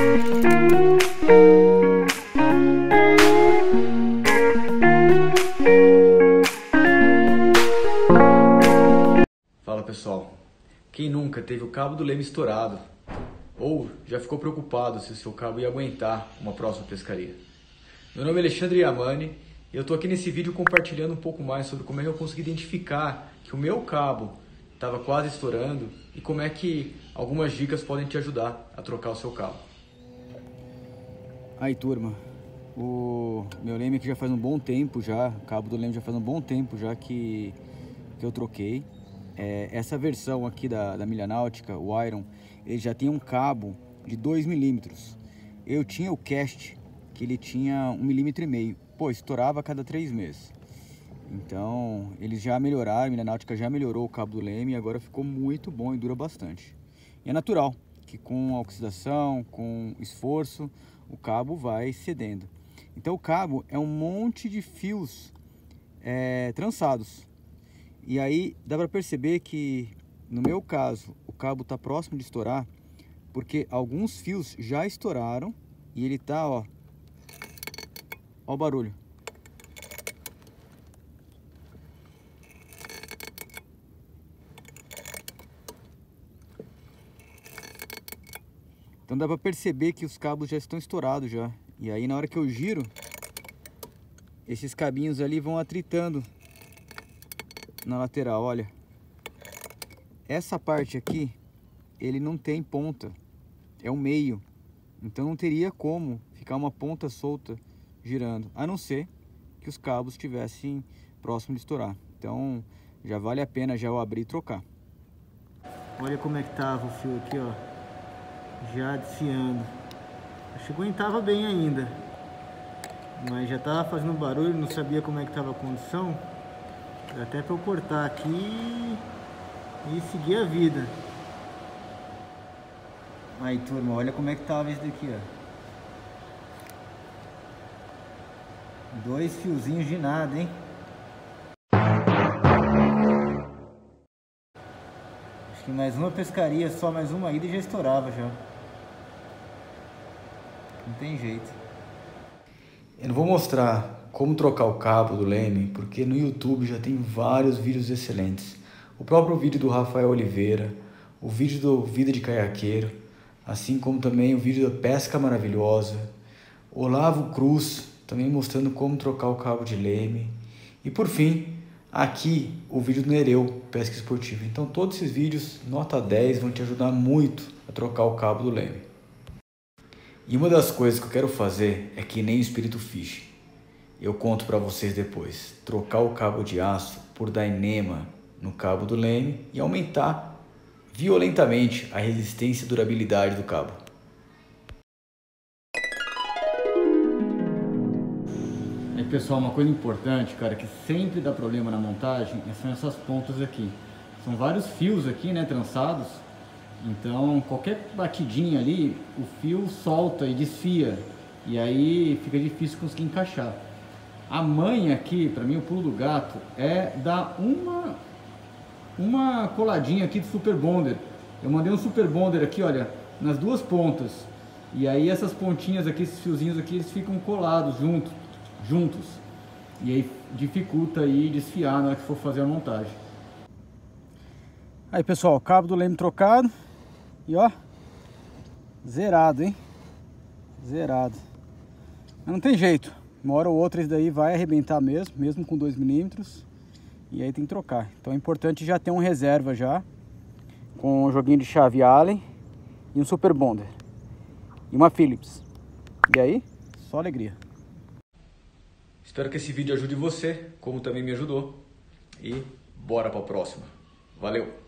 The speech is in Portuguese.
Fala pessoal, quem nunca teve o cabo do leme estourado ou já ficou preocupado se o seu cabo ia aguentar uma próxima pescaria? Meu nome é Alexandre Yamani e eu estou aqui nesse vídeo compartilhando um pouco mais sobre como é que eu consegui identificar que o meu cabo estava quase estourando e como é que algumas dicas podem te ajudar a trocar o seu cabo. Aí turma, o meu leme aqui já faz um bom tempo já, o cabo do leme já faz um bom tempo já que eu troquei. Essa versão aqui da Milha Náutica, o Iron, ele já tem um cabo de 2 milímetros. Eu tinha o Cast, que ele tinha 1,5 milímetro. Pô, estourava a cada 3 meses. Então, eles já melhoraram, a Milha Náutica já melhorou o cabo do leme e agora ficou muito bom e dura bastante. E é natural que com a oxidação, com esforço, o cabo vai cedendo. Então o cabo é um monte de fios trançados. E aí dá para perceber que, no meu caso, o cabo está próximo de estourar, porque alguns fios já estouraram e ele tá, ó o barulho. Então dá para perceber que os cabos já estão estourados já. E aí na hora que eu giro, esses cabinhos ali vão atritando na lateral, olha. Essa parte aqui, ele não tem ponta, é o meio. Então não teria como ficar uma ponta solta girando, a não ser que os cabos estivessem próximo de estourar. Então já vale a pena já eu abrir e trocar. Olha como é que tava o fio aqui, ó, já desfiando. Acho que aguentava bem ainda, mas já tava fazendo barulho, não sabia como é que tava a condição. Dá até para eu cortar aqui e seguir a vida. Aí turma, olha como é que tava isso daqui, ó. 2 fiozinhos de nada, hein? Acho que mais uma pescaria, só mais uma ida e já estourava já. Não tem jeito. Eu não vou mostrar como trocar o cabo do leme, porque no YouTube já tem vários vídeos excelentes. O próprio vídeo do Rafael Oliveira, o vídeo do Vida de Caiaqueiro, assim como também o vídeo da Pesca Maravilhosa, Olavo Cruz, também mostrando como trocar o cabo de leme. E por fim, aqui o vídeo do Nereu, Pesca Esportiva. Então todos esses vídeos, nota 10, vão te ajudar muito a trocar o cabo do leme. E uma das coisas que eu quero fazer é que nem o Espírito Fish. Eu conto para vocês depois. Trocar o cabo de aço por Dyneema no cabo do leme e aumentar violentamente a resistência e durabilidade do cabo. Aí pessoal, uma coisa importante, cara, que sempre dá problema na montagem são essas pontas aqui. São vários fios aqui, né, trançados. Então qualquer batidinha ali, o fio solta e desfia. E aí fica difícil conseguir encaixar. A manha aqui, para mim, o pulo do gato é dar uma coladinha aqui de Super Bonder. Eu mandei um Super Bonder aqui, olha, nas duas pontas. E aí essas pontinhas aqui, esses fiozinhos aqui, eles ficam colados juntos. E aí dificulta aí desfiar na hora que for fazer a montagem. Aí pessoal, cabo do leme trocado. E ó, zerado, hein? Zerado. Mas não tem jeito. Uma hora ou outra isso daí vai arrebentar mesmo com 2 milímetros. E aí tem que trocar. Então é importante já ter um reserva já, com um joguinho de chave Allen e um Super Bonder. E uma Phillips. E aí, só alegria. Espero que esse vídeo ajude você, como também me ajudou. E bora para a próxima. Valeu!